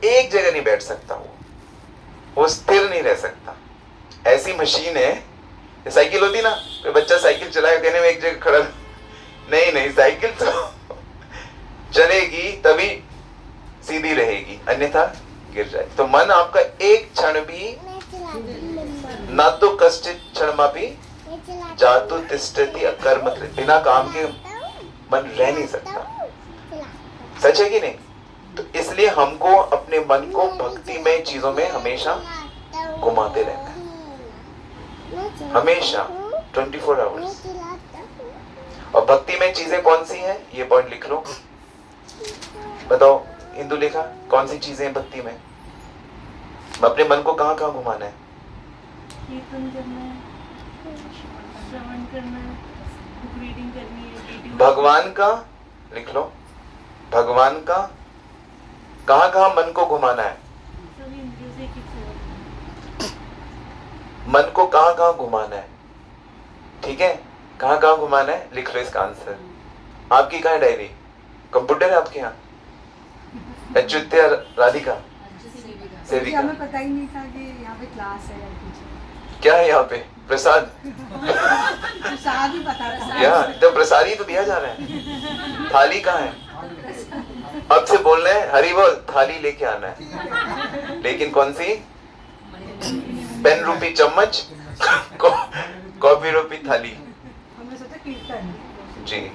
एक जगह नहीं बैठ सकता, वो स्थिर नहीं रह सकता। ऐसी मशीन है, साइकिल होती ना, कोई बच्चा साइकिल चलाए कहने में एक जगह खड़ा, नहीं, साइकिल तो चलेगी तभी सीधी रहेगी, अन्यथा गिर जाए। तो मन आपका एक क्षण भी ना तो कष्टित क्षणमापि जातु तिष्ठति अकर्म कृत, बिना काम के मन रह नहीं सकता। सच है कि नहीं? तो इसलिए हमको अपने मन को भक्तिमय चीजों में हमेशा घुमाते रहना है, हमेशा 24 आवर्स। और भक्तिमय चीजें कौन सी हैं, ये पॉइंट लिख लो। बताओ इंदु लेखा, कौन सी चीजें भक्ति में? अपने मन को कहाँ कहाँ घुमाना है? कीर्तन करना है, श्रवण करना है, बुक रीडिंग करनी है। भगवान का लिख लो, भगवान का कहाँ कहाँ मन को घुमाना है? सभी इंद्रियों से एक मन को कहाँ कहाँ घुमाना है? ठीक है, कहाँ कहाँ घुमाना है लिख लो इसका आंसर। आपकी कहाँ है डायरी? कंप्यूटर है आपके यहाँ? अच्युत्य राधिका सेविका, हमें पता ही नहीं था कि यहाँ पे क्लास है। क्या है यहाँ पे? प्रसाद प्रसाद ही पता था यार, तो प्रसाद ही तो दिया जा रहा है। थाली कहाँ है? अब से बोल रहे हैं हरी बोल, थाली लेके आना है। लेकिन कौन सी? पेन रूपी चम्मच, कॉफी रूपी थाली। हमने सोचा कीर्तन जी।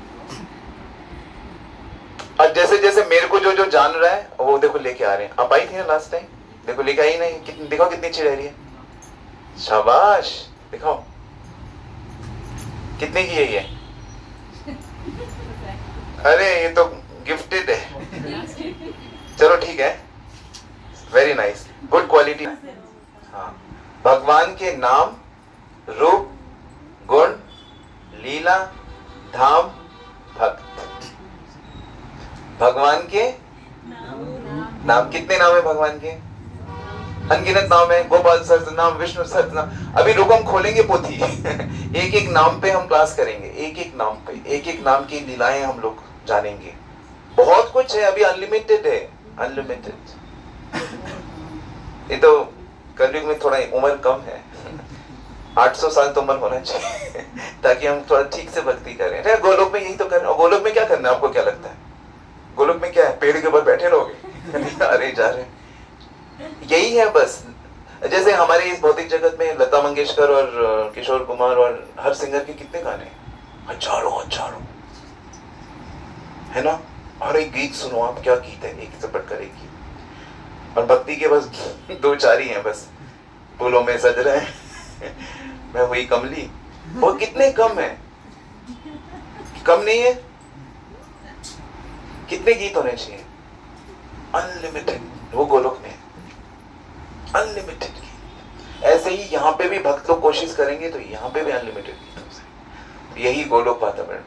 और जैसे जैसे मेरे को जो जो जान रहा है वो देखो लेके आ रहे हैं। आप आई थी ना लास्ट टाइम, देखो लेके आई नहीं, कितनी दिखाओ कितनी अच्छी डायरी है। शाबाश, दिखाओ कितने की है ये? अरे ये तो गिफ्टेड है। चलो ठीक है, वेरी नाइस, गुड क्वालिटी। हाँ, भगवान के नाम, रूप, गुण, लीला, धाम, भक्त। भगवान के नाम, कितने नाम है भगवान के? अनगिनत नाम है। गोपाल सहस्त्र नाम, विष्णु सहस्त्र नाम। अभी रुको, हम खोलेंगे पोथी एक एक नाम पे हम क्लास करेंगे, एक एक नाम पे, एक एक नाम की लीलाएं हम लोग जानेंगे। बहुत कुछ है, अभी अनलिमिटेड है, अनलिमिटेड। ये तो कलयुग में थोड़ा उम्र कम है, 800 साल तो उम्र होना चाहिए ताकि हम थोड़ा ठीक से भक्ति करें। गोलोक में यही तो करना। गोलोक में क्या करना है आपको क्या लगता है? गोलोक में क्या है? पेड़ के ऊपर बैठे रहोगे अरे जा रहे, यही है बस। जैसे हमारे इस भौतिक जगत में लता मंगेशकर और किशोर कुमार और हर सिंगर के कितने गाने हैं, हजारों हजारों, है ना? और एक गीत सुनो आप, क्या गीत है, एक से बढ़कर एक गीत। और भक्ति के बस 2-4 ही हैं बस। फूलों में सज रहे हैं मैं हुई कमली, वो कितने कम है? कम नहीं है? कितने गीत होने चाहिए? अनलिमिटेड। वो गोलोक में अनलिमिटेड गीत। ऐसे ही यहाँ पे भी भक्त लोग कोशिश करेंगे तो यहाँ पे भी अनलिमिटेड गीत हो सकते। यही गोलोक वातावरण।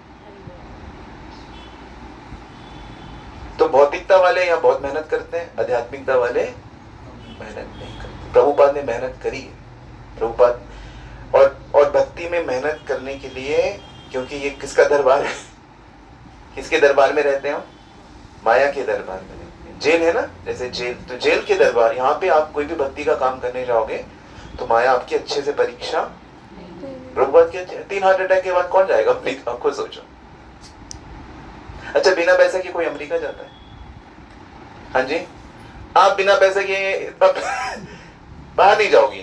तो भौतिकता वाले यहाँ बहुत मेहनत करते हैं, आध्यात्मिकता वाले मेहनत नहीं करते। प्रभुपाद ने मेहनत करी है, प्रभुपाद। और भक्ति में मेहनत करने के लिए, क्योंकि ये किसका दरबार है? किसके दरबार में रहते हैं हम? माया के दरबार में। जेल है ना, जैसे जेल, तो जेल के दरबार। यहाँ पे आप कोई भी भक्ति का काम करने जाओगे तो माया आपकी अच्छे से परीक्षा। प्रभुपाद के 3 हार्ट अटैक के बाद कौन जाएगा अमेरिका? आपको सोचो। अच्छा, बिना पैसे के कोई अमेरिका जाता है? हाँ जी, आप बिना पैसे के बाहर नहीं जाओगी।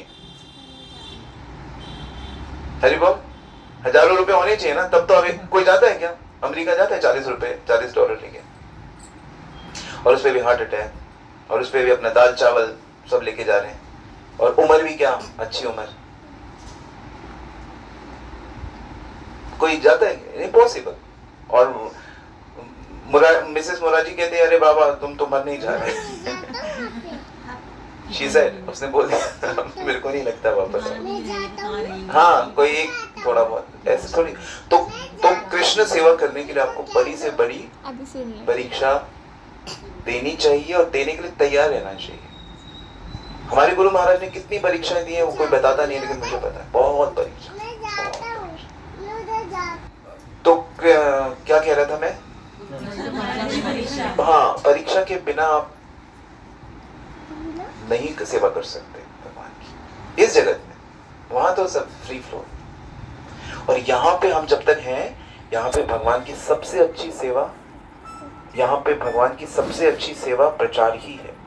हरी बोल, हजारों रुपए होने चाहिए ना, तब तो अभी कोई जाता है क्या? अमेरिका जाता है 40 रुपए, $40 लेके, और उस पे भी हार्ट अटैक, और उस पे भी अपना दाल चावल सब लेके जा रहे हैं। और उम्र भी क्या अच्छी उम्र। कोई जाता है? इम्पॉसिबल। और मिसेस मोराजी कहते हैं अरे बाबा तुम तो मर नहीं जा रहे She said, उसने बोल दिया मेरे को नहीं लगता वापस। हाँ, कोई एक थोड़ा बहुत ऐसे थोड़ी। तो कृष्ण सेवा करने के लिए आपको बड़ी से बड़ी परीक्षा देनी चाहिए और देने के लिए तैयार रहना चाहिए। हमारे गुरु महाराज ने कितनी परीक्षाएं दी है वो कोई बताता नहीं, लेकिन मुझे पता है, बहुत परीक्षा। तो क्या कह रहा था मैं? हाँ, परीक्षा के बिना आप नहीं सेवा कर सकते भगवान की इस जगत में। वहां तो सब फ्री फ्लो। और यहाँ पे हम जब तक हैं, यहाँ पे भगवान की सबसे अच्छी सेवा, यहाँ पे भगवान की सबसे अच्छी सेवा प्रचार ही है।